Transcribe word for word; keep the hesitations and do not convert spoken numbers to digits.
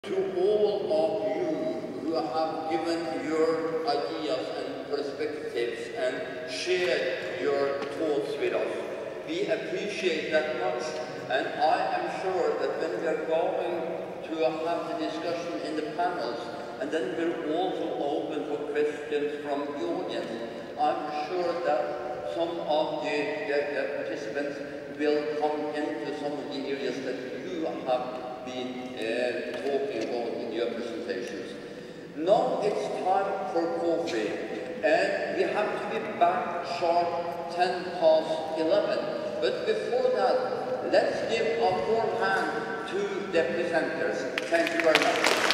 To all of you who have given your ideas and perspectives and shared your thoughts with us, we appreciate that much, and I am sure that when we are going to have the discussion in the panels, and then we're also open for questions from the audience, I'm sure that some of the, the, the participants will come into some of the areas that you have been uh, talking about in your presentations. Now it's time for coffee, and we have to be back sharp ten past eleven. But before that, let's give a warm hand to the presenters. Thank you very much.